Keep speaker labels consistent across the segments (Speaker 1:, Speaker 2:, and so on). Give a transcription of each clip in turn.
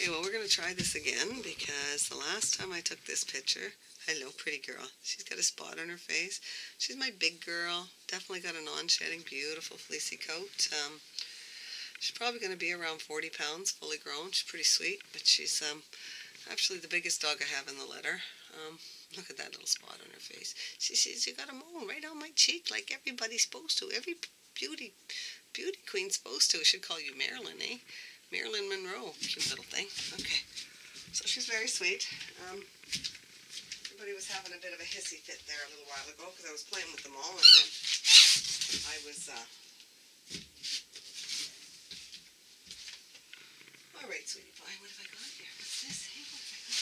Speaker 1: Okay, well, we're going to try this again because the last time I took this picture, hello, pretty girl. She's got a spot on her face. She's my big girl. Definitely got a non-shedding, beautiful fleecy coat. She's probably going to be around 40 pounds, fully grown. She's pretty sweet, but she's actually the biggest dog I have in the litter. Look at that little spot on her face. She says, you got a mole right on my cheek like everybody's supposed to. Every beauty queen's supposed to. I should call you Marilyn, eh? Marilyn Monroe. Cute little thing. Okay. So she's very sweet. Everybody was having a bit of a hissy fit there a little while ago because I was playing with them all, and then I was, all right, sweetie pie, what have I got here? What's this? Hey, what have I got?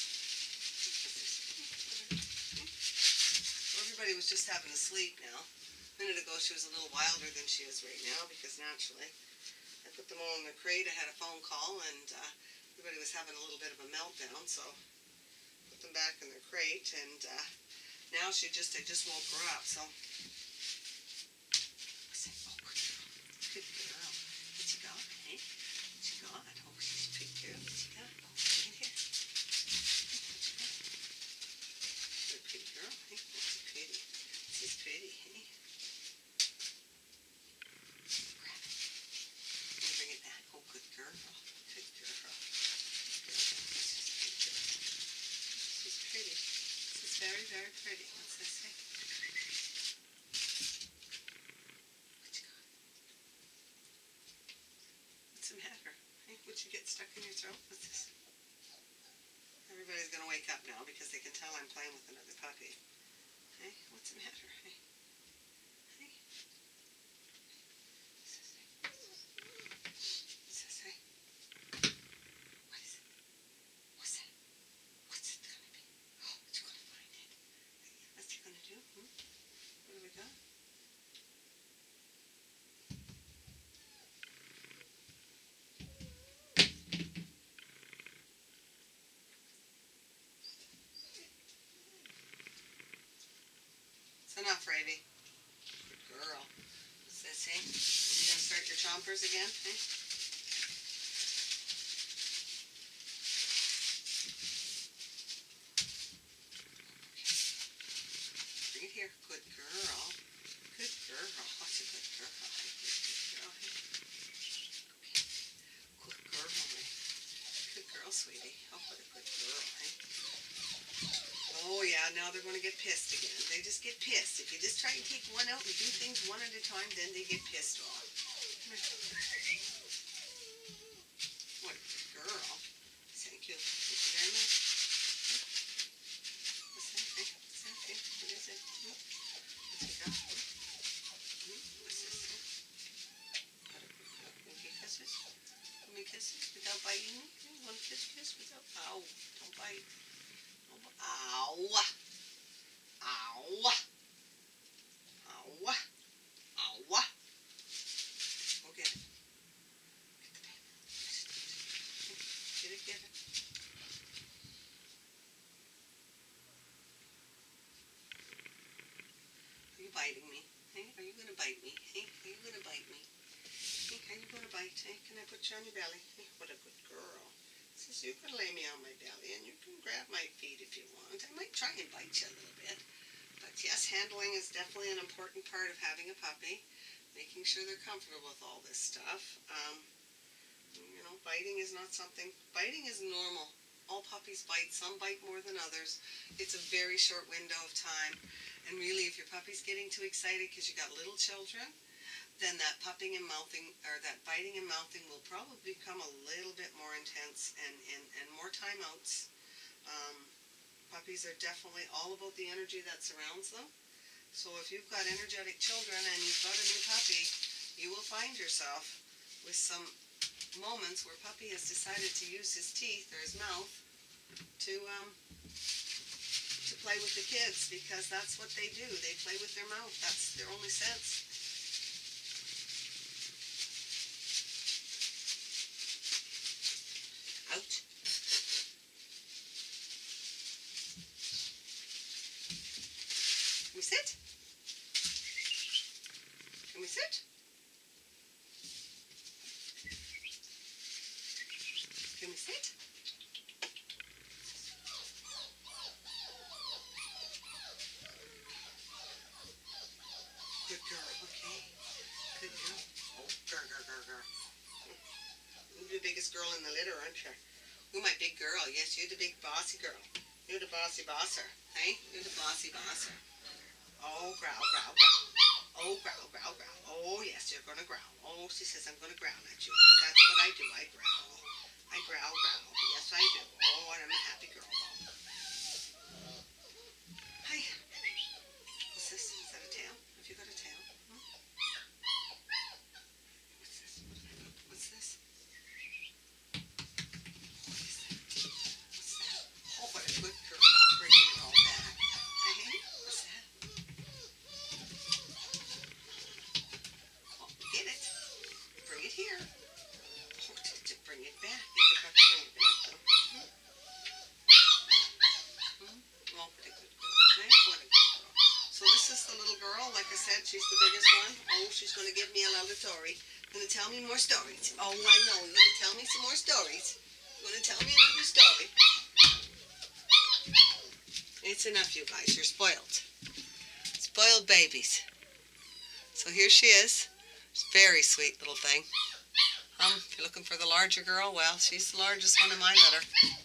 Speaker 1: What's this? Well, everybody was just having a sleep now. A minute ago she was a little wilder than she is right now because naturally I put them all in the crate. I had a phone call and everybody was having a little bit of a meltdown, so put them back in their crate, and now I just woke her up, so good girl. What you got, eh? What you got? Oh, she's a big girl. What you got? Oh, right here. What you got? Good pretty girl, eh? She's pretty. She's pretty, eh? Grab it. And bring it back. Oh, good girl. Good girl. She's pretty. She's very, very pretty. What's this say? What you got? What's the matter? Hey, what you get stuck in your throat? What's this? Everybody's going to wake up now because they can tell I'm playing with another puppy. Hey, what's the matter? Hey? Hey? What's this say? What's this say? What is it? What's that? What's it going to be? Oh, what you going to find it? What's you going to do? What do we got? It's enough, Ravy. Good girl. What's this, hey? You going to start your chompers again, hey? Bring it here. Good girl. Good girl. What's a good girl? Hey, good girl, hey? Okay. Good girl, Ray. Good girl, sweetie. Oh, what a good girl, hey? Oh, yeah, now they're going to get pissed again. They just get pissed. If you just try and take one out and do things one at a time, then they get pissed off. What a good girl. Thank you. Thank you very much. What's that? Hey? What's that? Hey? What is it? What's it got? What's this? What a good girl. Can you kisses? Can we kisses without biting me? You want to kiss without? Ow. Don't bite. Ow. Ow. Ow. Ow. Go get it. Get the pen. Get it, get it. Are you biting me? Hey, are you going to bite me? Hey, are you going to bite me? Hey, are you going to bite? Hey, can I put you on your belly? Hey, what a good girl. Says you can lay me on my belly and you can grab my feet if you want. I might try and bite you a little bit. But yes, handling is definitely an important part of having a puppy. Making sure they're comfortable with all this stuff. You know, biting is not something, biting is normal. All puppies bite. Some bite more than others. It's a very short window of time. And really, if your puppy's getting too excited because you got little children, then that pupping and mouthing, or that biting and mouthing will probably become a little bit more intense and more timeouts. Puppies are definitely all about the energy that surrounds them. So if you've got energetic children and you've got a new puppy, you will find yourself with some moments where puppy has decided to use his teeth or his mouth to play with the kids, because that's what they do. They play with their mouth. That's their only sense. Out. Can we sit? Can we sit? Can we sit? Sit. Good girl, okay? Good girl. Oh, grr. You're the biggest girl in the litter, aren't you? You're my big girl. Yes, you're the big bossy girl. You're the bossy bosser. Hey? You're the bossy bosser. Oh, growl. Oh, growl. Oh, yes, you're going to growl. Oh, she says I'm going to growl at you. Because that's what I do. I growl. I growl. Yes, I do. Oh, and I'm a happy girl, though. Hi. What's this? Is that a tail? Have you got a tail? Hmm? What's this? What's this? What's that? Oh, what a good girl. Bringing it all back. Hey, what's that? Oh, get it. Bring it here. Oh, to bring it back. You forgot to bring it back, though. Oh, what a good girl. Hey, what a good girl. So this is the little girl. Like I said, she's the biggest one. Oh, she's going to give me a little story. Going to tell me more stories. Oh, I know. You're going to tell me some more stories. You're going to tell me another story. It's enough, you guys. You're spoiled. Spoiled babies. So here she is. She's a very sweet little thing. If you're looking for the larger girl, well, she's the largest one in my litter.